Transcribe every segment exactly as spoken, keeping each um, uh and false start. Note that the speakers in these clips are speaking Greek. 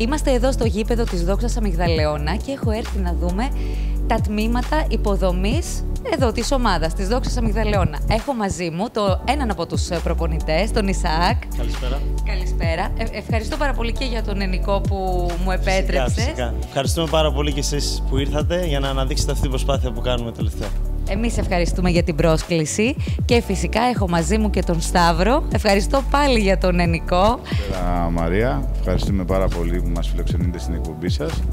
Είμαστε εδώ στο γήπεδο της Δόξας Αμυγδαλεώνα και έχω έρθει να δούμε τα τμήματα υποδομής εδώ της ομάδας της Δόξας Αμυγδαλεώνα. Έχω μαζί μου το, έναν από τους προπονητές, τον Ισαάκ. Καλησπέρα. Καλησπέρα. Ε, ευχαριστώ πάρα πολύ και για τον Ενικό που μου επέτρεψε. Φυσικά, φυσικά. Ευχαριστούμε πάρα πολύ και εσείς που ήρθατε για να αναδείξετε αυτή την προσπάθεια που κάνουμε τελευταία. Εμείς ευχαριστούμε για την πρόσκληση και φυσικά έχω μαζί μου και τον Σταύρο. Ευχαριστώ πάλι για τον Ενικό. Καλησπέρα Μαρία, ευχαριστούμε πάρα πολύ που μας φιλοξενείτε στην εκπομπή σας.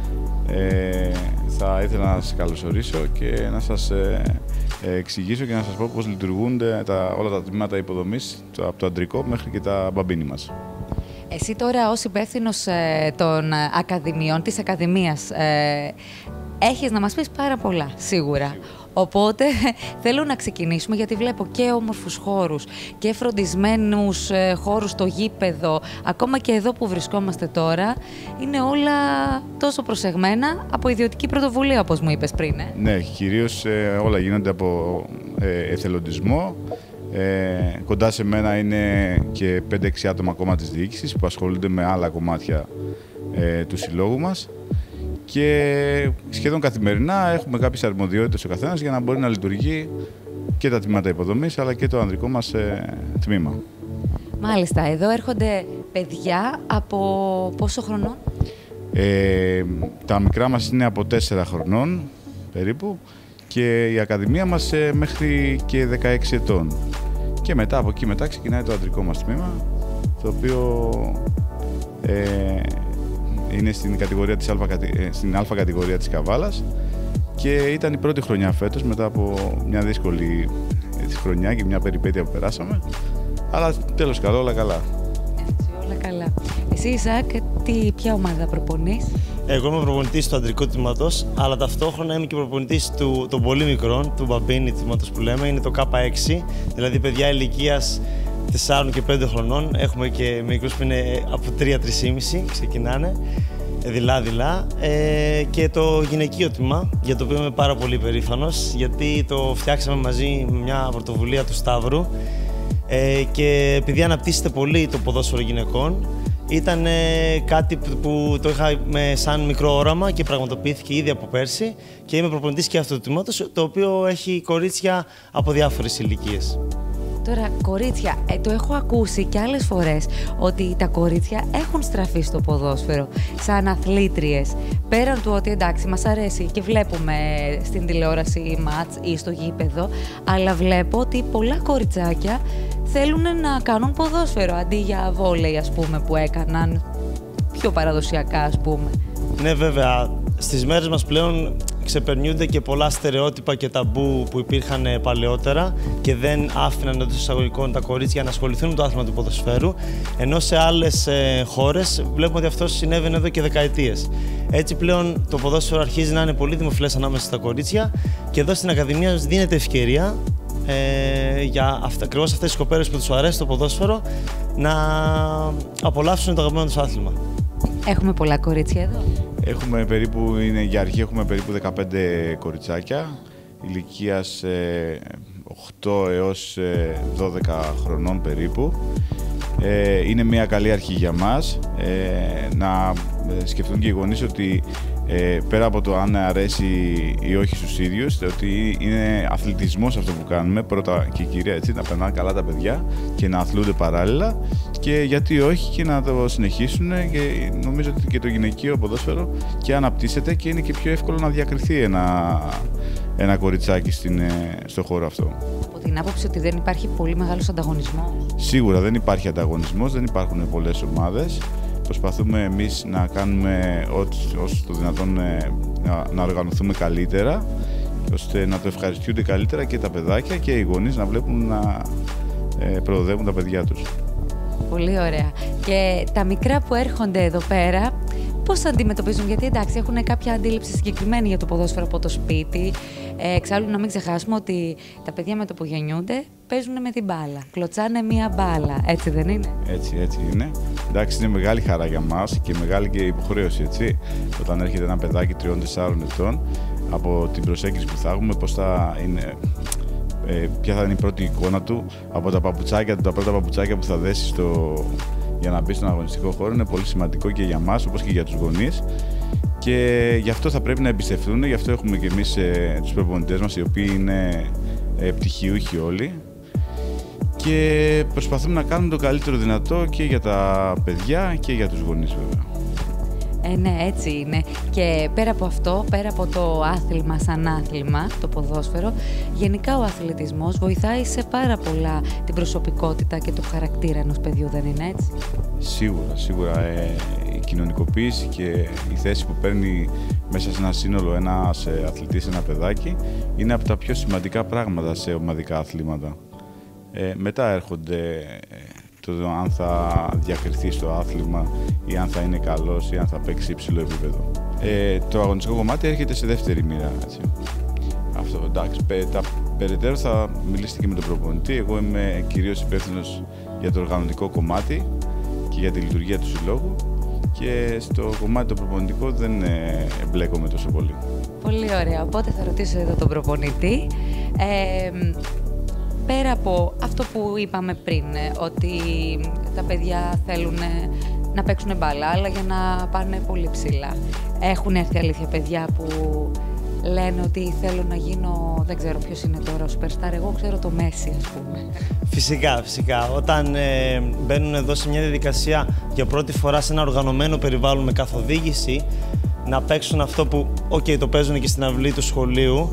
Ε, θα ήθελα να σας καλωσορίσω και να σας ε, εξηγήσω και να σας πω πώς λειτουργούν τα, όλα τα τμήματα υποδομής από το αντρικό μέχρι και τα μπαμπίνι μας. Εσύ τώρα ως υπεύθυνος ε, των ακαδημιών, της Ακαδημίας, ε, έχεις να μας πεις πάρα πολλά, σίγουρα. Οπότε θέλω να ξεκινήσουμε γιατί βλέπω και όμορφους χώρους και φροντισμένους ε, χώρους στο γήπεδο. Ακόμα και εδώ που βρισκόμαστε τώρα είναι όλα τόσο προσεγμένα από ιδιωτική πρωτοβουλία, όπως μου είπες πριν. Ε. Ναι, κυρίως ε, όλα γίνονται από ε, εθελοντισμό. Ε, κοντά σε μένα είναι και πέντε έξι άτομα ακόμα της διοίκησης που ασχολούνται με άλλα κομμάτια ε, του συλλόγου μας. Και σχεδόν καθημερινά έχουμε κάποιες αρμοδιότητες ο καθένας για να μπορεί να λειτουργεί και τα τμήματα υποδομής αλλά και το ανδρικό μας ε, τμήμα. Μάλιστα, εδώ έρχονται παιδιά από πόσο χρονών? Ε, τα μικρά μας είναι από τέσσερα χρονών περίπου και η Ακαδημία μας ε, μέχρι και δεκαέξι ετών. Και μετά από εκεί μετά ξεκινάει το ανδρικό μας τμήμα, το οποίο ε, είναι στην, κατηγορία της Α, στην Α κατηγορία της Καβάλας και ήταν η πρώτη χρονιά φέτος μετά από μια δύσκολη έτσι, χρονιά και μια περιπέτεια που περάσαμε, αλλά τέλος καλό, όλα καλά. Έτσι, όλα καλά. Εσύ Ισαάκ, τι, ποια ομάδα προπονείς? Εγώ είμαι προπονητής του αντρικού τμήματος, αλλά ταυτόχρονα είμαι και προπονητής του, των πολύ μικρών, του μπαμπίνι τμήματος που λέμε, είναι το Κ έξι, δηλαδή παιδιά ηλικίας τεσσάρων και πέντε χρονών. Έχουμε και μικρούς που είναι από τρία τρία και μισό, ξεκινάνε δειλά-δειλά. Ε, και το γυναικείο τμήμα, για το οποίο είμαι πάρα πολύ περήφανος, γιατί το φτιάξαμε μαζί με μια πρωτοβουλία του Σταύρου. Ε, και επειδή αναπτύσσεται πολύ το ποδόσφαιρο γυναικών, ήταν ε, κάτι που, που το είχα με, σαν μικρό όραμα και πραγματοποιήθηκε ήδη από πέρσι και είμαι προπονητής και αυτού του τμήματος, το οποίο έχει κορίτσια από διάφορες ηλικίες. Τώρα, κορίτσια, ε, το έχω ακούσει και άλλες φορές ότι τα κορίτσια έχουν στραφεί στο ποδόσφαιρο σαν αθλήτριες. Πέραν του ότι εντάξει, μας αρέσει και βλέπουμε στην τηλεόραση μάτς ή στο γήπεδο, αλλά βλέπω ότι πολλά κοριτσάκια θέλουν να κάνουν ποδόσφαιρο αντί για βόλεϊ, ας πούμε, που έκαναν πιο παραδοσιακά, ας πούμε. Ναι, βέβαια. Στις μέρες μας πλέον ξεπερνιούνται και πολλά στερεότυπα και ταμπού που υπήρχαν παλαιότερα και δεν άφηναν εντός εισαγωγικών τα κορίτσια να ασχοληθούν με το άθλημα του ποδοσφαίρου, ενώ σε άλλες ε, χώρες βλέπουμε ότι αυτό συνέβαινε εδώ και δεκαετίες. Έτσι πλέον το ποδόσφαιρο αρχίζει να είναι πολύ δημοφιλές ανάμεσα στα κορίτσια και εδώ στην Ακαδημία μας δίνεται ευκαιρία ε, για αυτά, ακριβώς αυτές τις κοπέλες που τους αρέσει το ποδόσφαιρο να απολαύσουν το αγαπημένο τους άθλημα. Έχουμε πολλά κορίτσια εδώ. Έχουμε περίπου, είναι, για αρχή έχουμε περίπου δεκαπέντε κοριτσάκια ηλικίας ε, οκτώ έως δώδεκα χρονών περίπου. Ε, είναι μια καλή αρχή για μας ε, να σκεφτούν και οι γονείς ότι ε, πέρα από το αν αρέσει ή όχι στους ίδιους, ότι είναι αθλητισμός αυτό που κάνουμε πρώτα και κυρία, έτσι, να περνάνε καλά τα παιδιά και να αθλούνται παράλληλα και γιατί όχι και να το συνεχίσουν και νομίζω ότι και το γυναικείο ποδόσφαιρο και αναπτύσσεται και είναι και πιο εύκολο να διακριθεί ένα, ένα κοριτσάκι στην, στο χώρο αυτό. Από την άποψη ότι δεν υπάρχει πολύ μεγάλος ανταγωνισμός. Σίγουρα δεν υπάρχει ανταγωνισμός, δεν υπάρχουν πολλές ομάδες. Προσπαθούμε εμείς να κάνουμε όσο το δυνατόν να, να οργανωθούμε καλύτερα, ώστε να το ευχαριστούνται καλύτερα και τα παιδάκια και οι γονείς να βλέπουν να ε, προοδεύουν τα παιδιά τους. Πολύ ωραία. Και τα μικρά που έρχονται εδώ πέρα, πώς θα αντιμετωπίζουν, γιατί εντάξει έχουν κάποια αντίληψη συγκεκριμένη για το ποδόσφαιρο από το σπίτι. Ε, εξάλλου να μην ξεχάσουμε ότι τα παιδιά με το που γεννιούνται παίζουν με την μπάλα, κλωτσάνε μία μπάλα, έτσι δεν είναι? Έτσι, έτσι είναι. Εντάξει, είναι μεγάλη χαρά για μας και μεγάλη και υποχρέωση, έτσι, όταν έρχεται ένα παιδάκι τριών τεσσάρων ετών, από την προσέγγιση που θα έχουμε, πώς θα είναι, ε, ποια θα είναι η πρώτη εικόνα του, από τα παπουτσάκια του, τα πρώτα παπουτσάκια που θα δέσει στο, για να μπει στον αγωνιστικό χώρο είναι πολύ σημαντικό και για μας, όπως και για τους γονείς. Και γι' αυτό θα πρέπει να εμπιστευτούν, γι' αυτό έχουμε και εμείς ε, τους προπονητές μας, οι οποίοι είναι ε, πτυχιούχοι όλοι. Και προσπαθούμε να κάνουμε το καλύτερο δυνατό και για τα παιδιά και για τους γονείς βέβαια. Ε, ναι, έτσι είναι. Και πέρα από αυτό, πέρα από το άθλημα σαν άθλημα, το ποδόσφαιρο, γενικά ο αθλητισμός βοηθάει σε πάρα πολλά την προσωπικότητα και το χαρακτήρα ενός παιδιού, δεν είναι έτσι? Σίγουρα, σίγουρα. Ε, η κοινωνικοποίηση και η θέση που παίρνει μέσα σε ένα σύνολο ένας ε, αθλητής, ένα παιδάκι, είναι από τα πιο σημαντικά πράγματα σε ομαδικά αθλήματα. Ε, μετά έρχονται ε, το αν θα διακριθεί στο άθλημα ή αν θα είναι καλός ή αν θα παίξει υψηλό επίπεδο. Ε, το αγωνιστικό κομμάτι έρχεται σε δεύτερη μοίρα. Έτσι. Αυτό, εντάξει, πε, τα περαιτέρω θα μιλήσετε και με τον προπονητή. Εγώ είμαι κυρίως υπεύθυνος για το οργανωτικό κομμάτι και για τη λειτουργία του συλλόγου και στο κομμάτι το προπονητικό δεν ε, εμπλέκομαι τόσο πολύ. Πολύ ωραία. Οπότε θα ρωτήσω εδώ τον προπονητή. Ε, Πέρα από αυτό που είπαμε πριν, ότι τα παιδιά θέλουν να παίξουν μπάλα, αλλά για να πάνε πολύ ψηλά. Έχουν έρθει αλήθεια παιδιά που λένε ότι θέλω να γίνω, δεν ξέρω ποιος είναι τώρα ο superstar, εγώ ξέρω το Μέση, ας πούμε. Φυσικά, φυσικά. Όταν ε, μπαίνουν εδώ σε μια διαδικασία για πρώτη φορά σε ένα οργανωμένο περιβάλλον με καθοδήγηση, να παίξουν αυτό που, οκ, okay, το παίζουν και στην αυλή του σχολείου,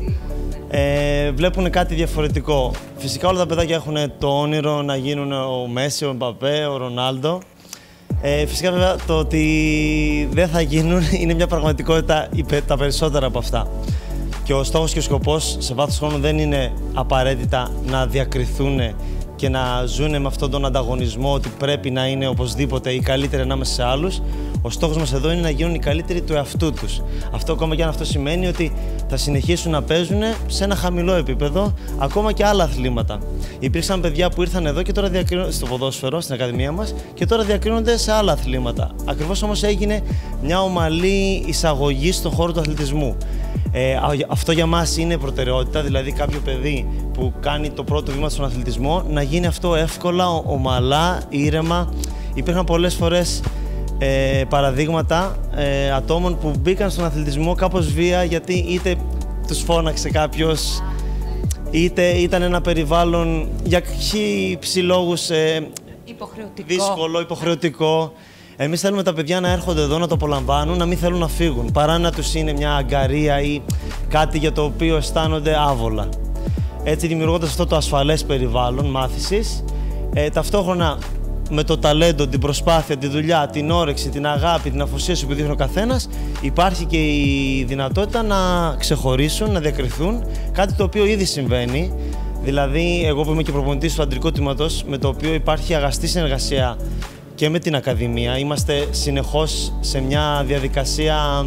Ε, βλέπουν κάτι διαφορετικό. Φυσικά όλα τα παιδάκια έχουν το όνειρο να γίνουν ο Μέση, ο Εμπαπέ, ο Ρονάλντο. Ε, φυσικά βέβαια το ότι δεν θα γίνουν είναι μια πραγματικότητα τα περισσότερα από αυτά. Και ο στόχος και ο σκοπός σε βάθος χρόνου δεν είναι απαραίτητα να διακριθούν και να ζουν με αυτόν τον ανταγωνισμό ότι πρέπει να είναι οπωσδήποτε οι καλύτεροι ανάμεσα σε άλλους. Ο στόχος μας εδώ είναι να γίνουν οι καλύτεροι του εαυτού τους. Αυτό ακόμα και αν αυτό σημαίνει ότι θα συνεχίσουν να παίζουν σε ένα χαμηλό επίπεδο, ακόμα και άλλα αθλήματα. Υπήρξαν παιδιά που ήρθαν εδώ και τώρα διακρίνονται στο ποδόσφαιρο, στην Ακαδημία μας, και τώρα διακρίνονται σε άλλα αθλήματα. Ακριβώς όμως έγινε μια ομαλή εισαγωγή στον χώρο του αθλητισμού. Ε, αυτό για μας είναι προτεραιότητα, δηλαδή κάποιο παιδί που κάνει το πρώτο βήμα στον αθλητισμό να γίνει αυτό εύκολα, ομαλά, ήρεμα. Υπήρχαν πολλές φορές ε, παραδείγματα ε, ατόμων που μπήκαν στον αθλητισμό κάπως βία, γιατί είτε τους φώναξε κάποιος, είτε ήταν ένα περιβάλλον για χύψη λόγους ε, υποχρεωτικό. δύσκολο, υποχρεωτικό. Εμείς θέλουμε τα παιδιά να έρχονται εδώ, να το απολαμβάνουν, να μην θέλουν να φύγουν, παρά να τους είναι μια αγκαρία ή κάτι για το οποίο αισθάνονται άβολα. Έτσι, δημιουργώντας αυτό το ασφαλές περιβάλλον μάθησης, ε, ταυτόχρονα με το ταλέντο, την προσπάθεια, τη δουλειά, την όρεξη, την αγάπη, την αφοσίωση που δείχνει ο καθένας, υπάρχει και η δυνατότητα να ξεχωρίσουν, να διακριθούν, κάτι το οποίο ήδη συμβαίνει. Δηλαδή, εγώ που είμαι και προπονητής του αντρικού τμήματος, με το οποίο υπάρχει αγαστή συνεργασία και με την Ακαδημία, είμαστε συνεχώς σε μια διαδικασία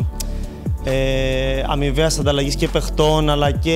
ε, αμοιβαίας ανταλλαγής και παιχτών, αλλά και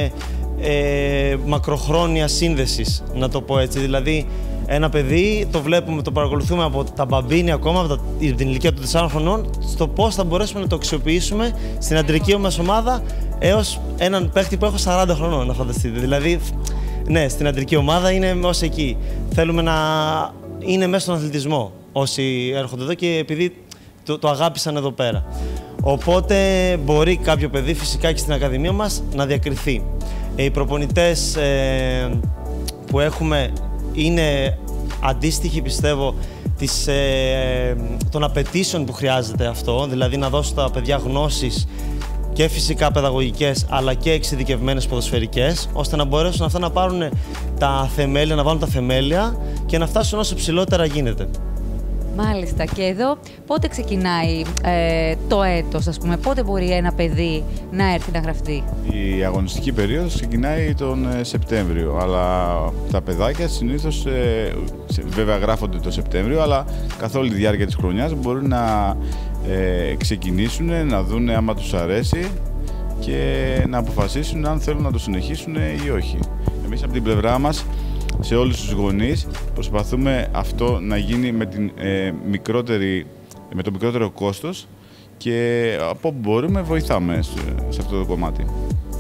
ε, μακροχρόνια σύνδεσης, να το πω έτσι. Δηλαδή, ένα παιδί το βλέπουμε, το παρακολουθούμε από τα μπαμπίνια ακόμα, από την ηλικία των τεσσάρων χρονών, στο πώς θα μπορέσουμε να το αξιοποιήσουμε στην αντρική μας ομάδα έως έναν παίχτη που έχω σαράντα χρονών, να φανταστείτε. Δηλαδή, ναι, στην αντρική ομάδα είναι ως εκεί. Θέλουμε να είναι μέσα στον αθλητισμό όσοι έρχονται εδώ και επειδή το, το αγάπησαν εδώ πέρα. Οπότε μπορεί κάποιο παιδί φυσικά και στην Ακαδημία μας να διακριθεί. Ε, οι προπονητές ε, που έχουμε είναι αντίστοιχοι, πιστεύω, της, ε, των απαιτήσεων που χρειάζεται αυτό, δηλαδή να δώσουν τα παιδιά γνώσεις και φυσικά παιδαγωγικές, αλλά και εξειδικευμένες ποδοσφαιρικές, ώστε να μπορέσουν αυτά να πάρουν τα θεμέλια, να βάλουν τα θεμέλια και να φτάσουν όσο ψηλότερα γίνεται. Μάλιστα. Και εδώ πότε ξεκινάει ε, το έτος, ας πούμε, πότε μπορεί ένα παιδί να έρθει να γραφτεί? Η αγωνιστική περίοδος ξεκινάει τον ε, Σεπτέμβριο, αλλά τα παιδάκια συνήθως, ε, βέβαια γράφονται το Σεπτέμβριο, αλλά καθ' όλη τη διάρκεια της χρονιάς μπορούν να ε, ξεκινήσουν, να δουν άμα τους αρέσει και να αποφασίσουν αν θέλουν να το συνεχίσουν ή όχι. Εμείς από την πλευρά μας, σε όλους τους γονείς, προσπαθούμε αυτό να γίνει με, την, ε, μικρότερη, με το μικρότερο κόστος και από όπου μπορούμε βοηθάμε σε, σε αυτό το κομμάτι.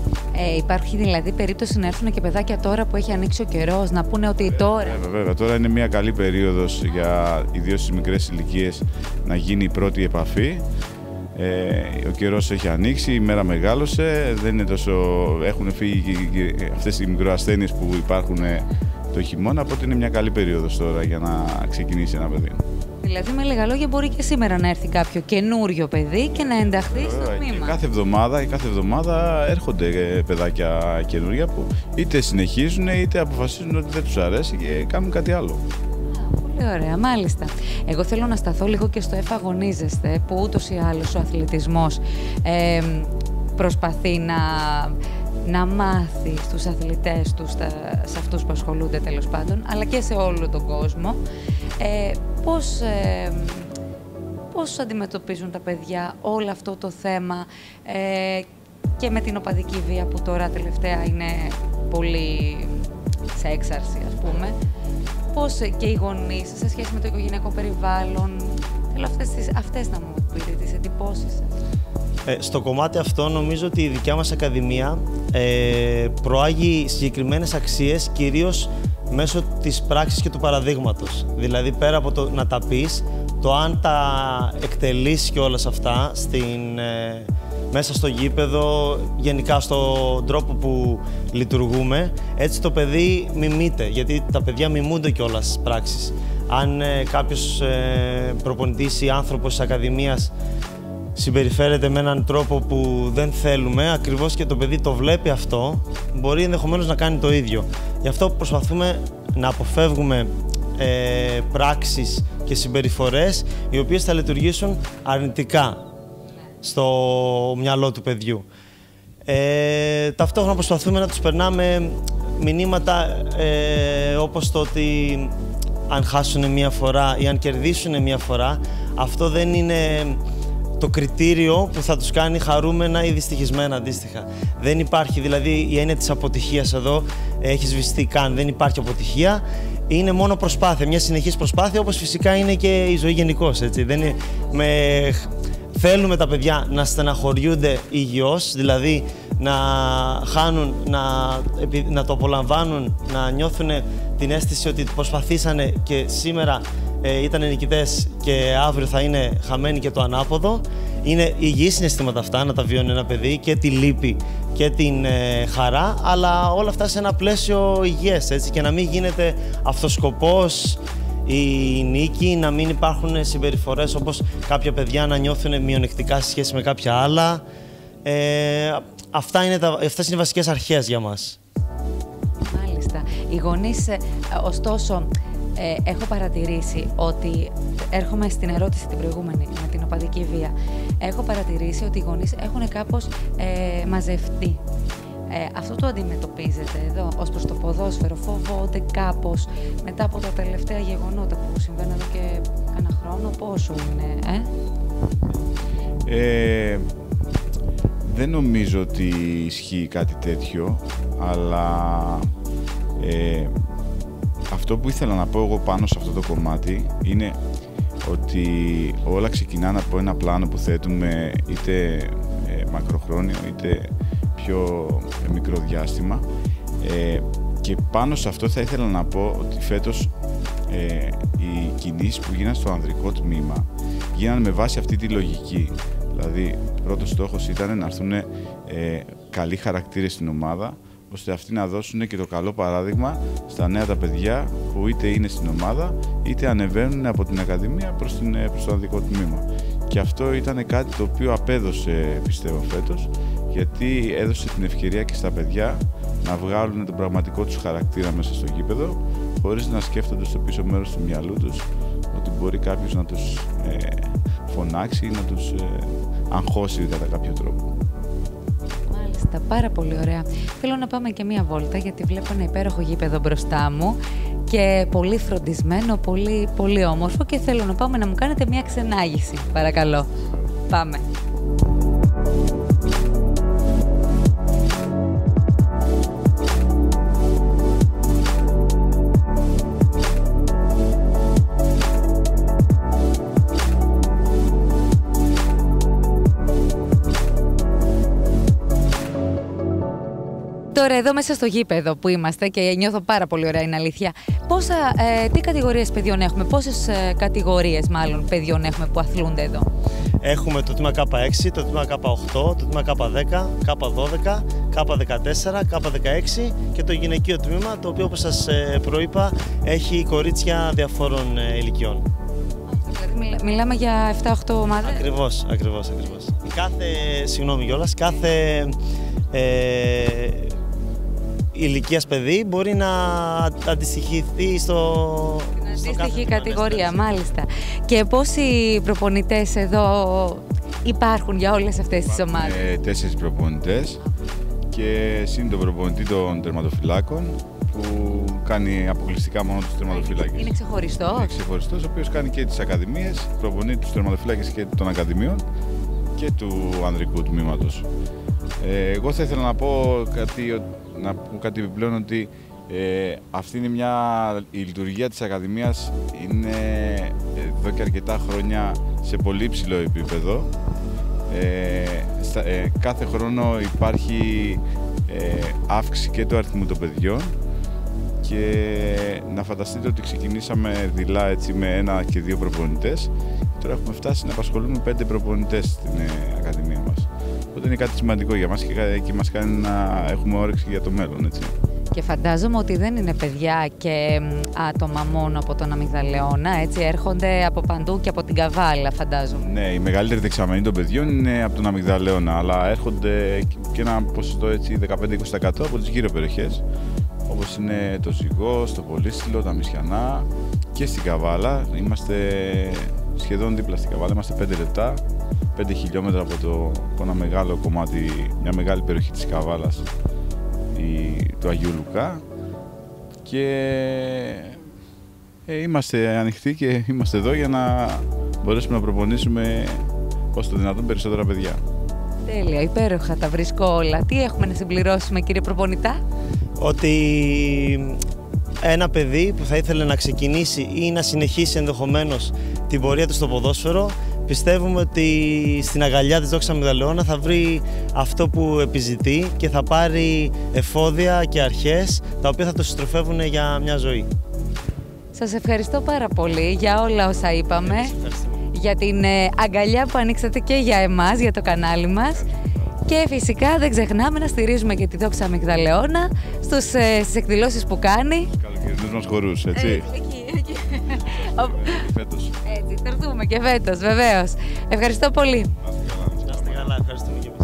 Ε, υπάρχει δηλαδή περίπτωση να έρθουν και παιδάκια τώρα που έχει ανοίξει ο καιρός, να πούνε ότι τώρα... Βέβαια, βέβαια. Τώρα είναι μια καλή περίοδος για ιδίως στις μικρές ηλικίες να γίνει η πρώτη επαφή. Ε, ο καιρός έχει ανοίξει, η μέρα μεγάλωσε, δεν είναι τόσο... έχουν φύγει αυτές οι μικροασθένειες που υπάρχουν το χειμώνα, οπότε είναι μια καλή περίοδος τώρα για να ξεκινήσει ένα παιδί. Δηλαδή, με λίγα λόγια, μπορεί και σήμερα να έρθει κάποιο καινούριο παιδί και να ενταχθεί στο τμήμα. Κάθε εβδομάδα, κάθε εβδομάδα έρχονται παιδάκια καινούρια που είτε συνεχίζουν είτε αποφασίζουν ότι δεν τους αρέσει και κάνουν κάτι άλλο. Πολύ ωραία, μάλιστα. Εγώ θέλω να σταθώ λίγο και στο εφαγωνίζεστε, που ούτως ή άλλως ο αθλητισμός ε, προσπαθεί να, να μάθει στους αθλητές του, σε αυτούς που ασχολούνται τέλος πάντων, αλλά και σε όλο τον κόσμο. Ε, πώς, ε, πώς αντιμετωπίζουν τα παιδιά όλο αυτό το θέμα ε, και με την οπαδική βία που τώρα τελευταία είναι πολύ σε έξαρση, ας πούμε. Πώς και οι γονείς σε σχέση με το οικογενειακό περιβάλλον, θέλω αυτές, τις, αυτές να μου πείτε τις εντυπώσεις σας. Ε, στο κομμάτι αυτό νομίζω ότι η δικιά μας Ακαδημία ε, προάγει συγκεκριμένες αξίες, κυρίως μέσω της πράξης και του παραδείγματος. Δηλαδή, πέρα από το να τα πεις, το αν τα εκτελείς και όλα αυτά στην, ε, μέσα στο γήπεδο, γενικά στον τρόπο που λειτουργούμε, έτσι το παιδί μιμείται, γιατί τα παιδιά μιμούνται κιόλας στις πράξεις. Αν ε, κάποιος ε, προπονητής ή άνθρωπος της Ακαδημίας συμπεριφέρεται με έναν τρόπο που δεν θέλουμε, ακριβώς και το παιδί το βλέπει αυτό, μπορεί ενδεχομένως να κάνει το ίδιο. Γι' αυτό προσπαθούμε να αποφεύγουμε ε, πράξεις και συμπεριφορές οι οποίες θα λειτουργήσουν αρνητικά στο μυαλό του παιδιού. Ε, ταυτόχρονα προσπαθούμε να τους περνάμε μηνύματα ε, όπως το ότι αν χάσουν μία φορά ή αν κερδίσουν μία φορά, αυτό δεν είναι το κριτήριο που θα τους κάνει χαρούμενα ή δυστυχισμένα αντίστοιχα. Δεν υπάρχει, δηλαδή η έννοια της αποτυχίας εδώ έχει σβηστεί καν. Δεν υπάρχει αποτυχία, είναι μόνο προσπάθεια, μια συνεχής προσπάθεια, όπως φυσικά είναι και η ζωή γενικώς, έτσι. Δεν είναι, με, θέλουμε τα παιδιά να στεναχωριούνται υγιώς, δηλαδή να χάνουν, να, να το απολαμβάνουν, να νιώθουν την αίσθηση ότι προσπαθήσανε και σήμερα ε, ήταν νικητές και αύριο θα είναι χαμένοι και το ανάποδο. Είναι υγιή συναισθήματα αυτά να τα βιώνει ένα παιδί, και τη λύπη και την ε, χαρά, αλλά όλα αυτά σε ένα πλαίσιο υγιές, έτσι, και να μην γίνεται αυτοσκοπός η νίκη, να μην υπάρχουν συμπεριφορές όπως κάποια παιδιά να νιώθουν μειονεκτικά σε σχέση με κάποια άλλα. Ε, αυτά είναι τα, αυτές είναι οι βασικές αρχές για μας. Μάλιστα. Οι γονείς, ε, ωστόσο, ε, έχω παρατηρήσει ότι, έρχομαι στην ερώτηση την προηγούμενη με την οπαδική βία, έχω παρατηρήσει ότι οι γονείς έχουν κάπως ε, μαζευτεί. Ε, αυτό το αντιμετωπίζετε εδώ ως προς το ποδόσφαιρο? Φοβόνται κάπως μετά από τα τελευταία γεγονότα που συμβαίνουν εδώ και κάνα χρόνο? Πόσο είναι, ε? ε δεν νομίζω ότι ισχύει κάτι τέτοιο, αλλά ε, αυτό που ήθελα να πω εγώ πάνω σε αυτό το κομμάτι είναι ότι όλα ξεκινάνε από ένα πλάνο που θέτουμε, είτε ε, μακροχρόνιο είτε πιο ε, μικρό διάστημα, ε, και πάνω σε αυτό θα ήθελα να πω ότι φέτος ε, οι κινήσεις που γίνανε στο ανδρικό τμήμα γίνανε με βάση αυτή τη λογική. Δηλαδή, πρώτος στόχος ήταν να έρθουν ε, καλοί χαρακτήρες στην ομάδα, ώστε αυτοί να δώσουν και το καλό παράδειγμα στα νέα τα παιδιά που είτε είναι στην ομάδα, είτε ανεβαίνουν από την Ακαδημία προς, την, προς το ανδρικό τμήμα. Και αυτό ήταν κάτι το οποίο απέδωσε, πιστεύω, φέτος, γιατί έδωσε την ευκαιρία και στα παιδιά να βγάλουν τον πραγματικό τους χαρακτήρα μέσα στο γήπεδο, χωρίς να σκέφτονται στο πίσω μέρος του μυαλού τους ότι μπορεί κάποιος να τους ε, φωνάξει ή να τους ε, αγχώσει κατά κάποιο τρόπο. Μάλιστα, πάρα πολύ ωραία. Θέλω να πάμε και μία βόλτα, γιατί βλέπω ένα υπέροχο γήπεδο μπροστά μου και πολύ φροντισμένο, πολύ, πολύ όμορφο, και θέλω να πάμε να μου κάνετε μία ξενάγηση, παρακαλώ. Πάμε. τώρα εδώ μέσα στο γήπεδο που είμαστε και νιώθω πάρα πολύ ωραία, είναι αλήθεια. Πόσα, ε, τι κατηγορίες παιδιών έχουμε, πόσες ε, κατηγορίες μάλλον παιδιών έχουμε που αθλούνται εδώ? Έχουμε το τμήμα Κ έξι, το τμήμα Κ οκτώ, το τμήμα Κ δέκα, Κ δώδεκα, Κ δεκατέσσερα, Κ δεκαέξι και το γυναικείο τμήμα, το οποίο όπως σας προείπα έχει κορίτσια διαφόρων ηλικιών. Δηλαδή μιλάμε για επτά οκτώ ομάδες. Ακριβώς, ακριβώς, ακριβώς. Κάθε, συγγνώμη κιόλας, κάθε ε, ηλικίας παιδί μπορεί να αντιστοιχηθεί στο... Στην αντίστοιχη κατηγορία, μάλιστα. Και πόσοι προπονητές εδώ υπάρχουν για όλες αυτές τις ομάδες? Ε, τέσσερις προπονητές και συν τον προπονητή των τερματοφυλάκων που κάνει αποκλειστικά μόνο τους τερματοφυλάκες. Είναι ξεχωριστός? Είναι ξεχωριστός, ο οποίος κάνει και τις ακαδημίες, προπονεί τους τερματοφυλάκες και των ακαδημίων και του ανδρικού τμήματος. Ε, εγώ θα ήθελα να πω κάτι, να πω κάτι επιπλέον, ότι ε, αυτή είναι μια, η λειτουργία της Ακαδημίας είναι εδώ και αρκετά χρόνια σε πολύ ψηλό επίπεδο. Ε, στα, ε, κάθε χρόνο υπάρχει ε, αύξηση και του αριθμού των παιδιών και να φανταστείτε ότι ξεκινήσαμε δειλά έτσι, με ένα και δύο προπονητές και τώρα έχουμε φτάσει να απασχολούμε πέντε προπονητές στην ε, Ακαδημία μας. Οπότε είναι κάτι σημαντικό για μας και, και μας κάνει να έχουμε όρεξη για το μέλλον. Έτσι. Και φαντάζομαι ότι δεν είναι παιδιά και άτομα μόνο από τον Αμυγδαλεώνα, έτσι, έρχονται από παντού και από την Καβάλα, φαντάζομαι. Ναι, η μεγαλύτερη δεξαμενή των παιδιών είναι από τον Αμυγδαλεώνα, αλλά έρχονται και ένα ποσοστό δεκαπέντε με είκοσι τοις εκατό από τις γύρω περιοχές, όπως είναι το Ζυγός, το Πολύστηλο, τα Μισιανά και στην Καβάλα. Είμαστε σχεδόν δίπλα στην Καβάλα, είμαστε πέντε λεπτά, πέντε χιλιόμετρα από, το, από ένα μεγάλο κομμάτι, μια μεγάλη περιοχή της Καβάλας, του Αγίου Λουκά, και ε, είμαστε ανοιχτοί και είμαστε εδώ για να μπορέσουμε να προπονήσουμε όσο το δυνατόν περισσότερα παιδιά. Τέλεια, υπέροχα τα βρίσκω όλα. Τι έχουμε να συμπληρώσουμε, κύριε προπονητά? Ότι ένα παιδί που θα ήθελε να ξεκινήσει ή να συνεχίσει ενδεχομένως την πορεία του στο ποδόσφαιρο, πιστεύουμε ότι στην αγκαλιά της Δόξα Αμυγδαλεώνα θα βρει αυτό που επιζητεί και θα πάρει εφόδια και αρχές τα οποία θα το συστροφεύουν για μια ζωή. Σας ευχαριστώ πάρα πολύ για όλα όσα είπαμε, για την αγκαλιά που ανοίξατε και για εμάς, για το κανάλι μας. Και φυσικά δεν ξεχνάμε να στηρίζουμε και τη Δόξα Αμυγδαλεώνα στους, στις εκδηλώσεις που κάνει. Στους καλοκαιρινούς μας χορούς, έτσι. Ε, εκεί, εκεί. Φέτος. Έτσι, θα έρθουμε και φέτος, βεβαίως. Ευχαριστώ πολύ. Να είστε καλά, ευχαριστούμε και